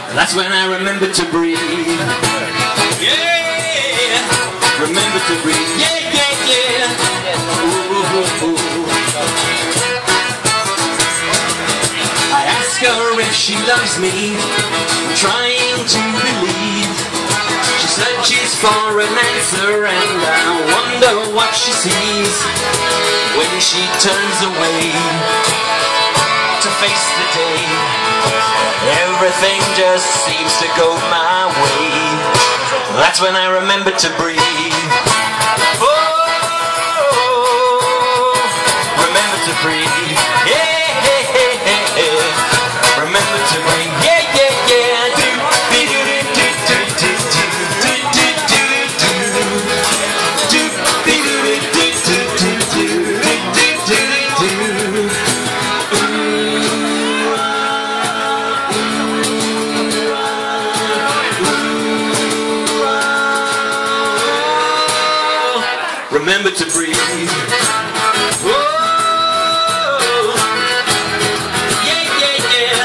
That's when I remember to breathe. Yeah, remember to breathe. Yeah, yeah, yeah. Ooh, ooh, ooh. I ask her if she loves me, I'm trying to believe. She searches for an answer and I wonder what she sees when she turns away to face the day. Everything just seems to go my way. That's when I remember to breathe. Oh, remember to breathe. Yeah, yeah, yeah, yeah. Remember to breathe. Yeah, yeah, yeah. Do, be, do, do, do, do, do, do, do, do, do, do, be, do, do, do, do, do, do, do, do, do. Remember to breathe. Whoa. Yeah, yeah, yeah.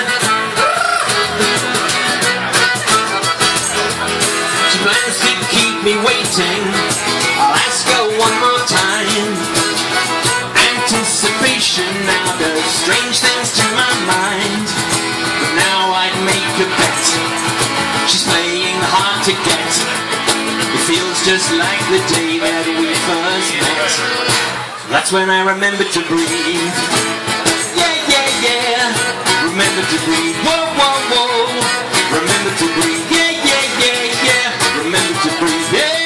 She plans to keep me waiting. I'll ask her one more time. Anticipation now does strange things to my mind. But now I'd make a bet. She's playing hard to get. It feels just like the day that we first met. That's when I remember to breathe. Yeah, yeah, yeah. Remember to breathe. Whoa, whoa, whoa. Remember to breathe. Yeah, yeah, yeah, yeah. Remember to breathe. Yeah.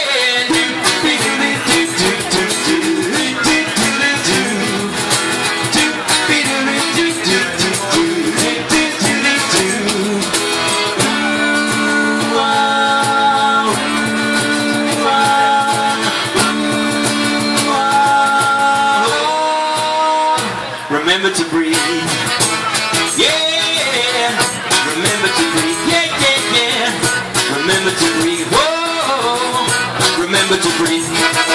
Remember to breathe. Yeah. Remember to breathe. Yeah, yeah, yeah. Remember to breathe. Whoa. Remember to breathe.